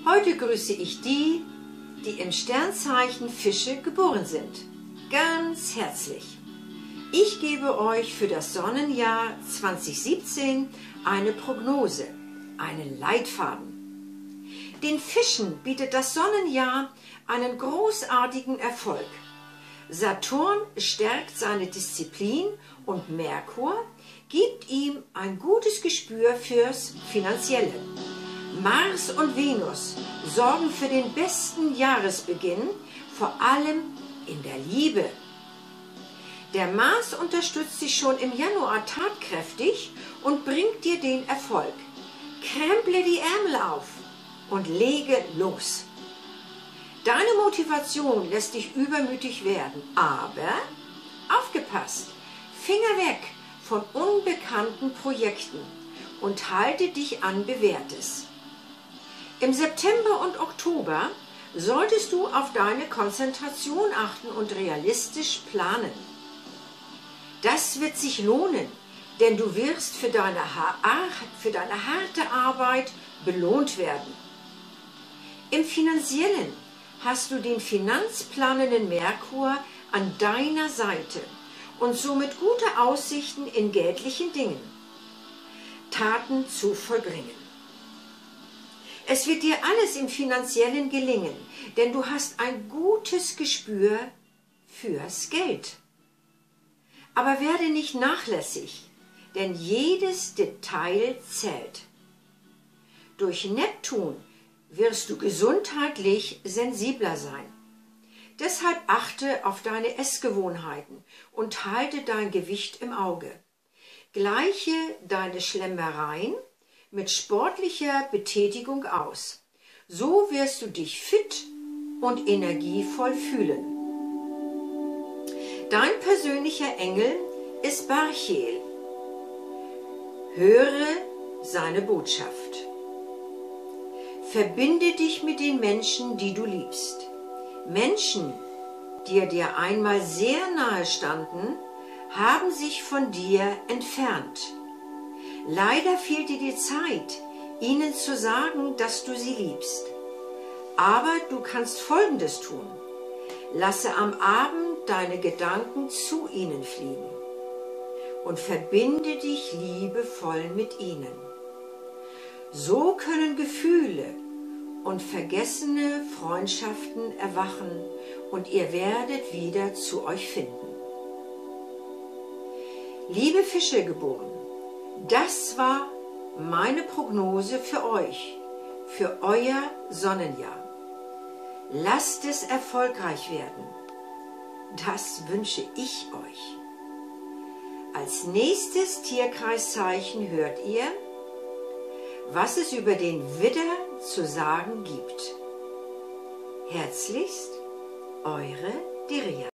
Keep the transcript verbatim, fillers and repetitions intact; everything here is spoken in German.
Heute grüße ich die, die im Sternzeichen Fische geboren sind. Ganz herzlich. Ich gebe euch für das Sonnenjahr zweitausendsiebzehn eine Prognose, einen Leitfaden. Den Fischen bietet das Sonnenjahr einen großartigen Erfolg. Saturn stärkt seine Disziplin und Merkur gibt ihm ein gutes Gespür fürs Finanzielle. Mars und Venus sorgen für den besten Jahresbeginn, vor allem in der Liebe. Der Mars unterstützt dich schon im Januar tatkräftig und bringt dir den Erfolg. Kremple die Ärmel auf und lege los. Deine Motivation lässt dich übermütig werden, aber aufgepasst, Finger weg von unbekannten Projekten und halte dich an Bewährtes. Im September und Oktober solltest du auf deine Konzentration achten und realistisch planen. Das wird sich lohnen, denn du wirst für deine, für deine harte Arbeit belohnt werden. Im Finanziellen hast du den finanzplanenden Merkur an deiner Seite und somit gute Aussichten in geldlichen Dingen, Taten zu vollbringen. Es wird dir alles im Finanziellen gelingen, denn du hast ein gutes Gespür fürs Geld. Aber werde nicht nachlässig, denn jedes Detail zählt. Durch Neptun wirst du gesundheitlich sensibler sein. Deshalb achte auf deine Essgewohnheiten und halte dein Gewicht im Auge. Gleiche deine Schlemmereien mit sportlicher Betätigung aus. So wirst du dich fit und energievoll fühlen. Dein persönlicher Engel ist Barchiel. Höre seine Botschaft. Verbinde dich mit den Menschen, die du liebst. Menschen, die dir einmal sehr nahe standen, haben sich von dir entfernt. Leider fehlt dir die Zeit, ihnen zu sagen, dass du sie liebst. Aber du kannst Folgendes tun. Lasse am Abend deine Gedanken zu ihnen fliegen und verbinde dich liebevoll mit ihnen. So können Gefühle und vergessene Freundschaften erwachen und ihr werdet wieder zu euch finden. Liebe Fische geboren, das war meine Prognose für euch, für euer Sonnenjahr. Lasst es erfolgreich werden. Das wünsche ich euch. Als nächstes Tierkreiszeichen hört ihr, was es über den Widder zu sagen gibt. Herzlichst, eure Dirja.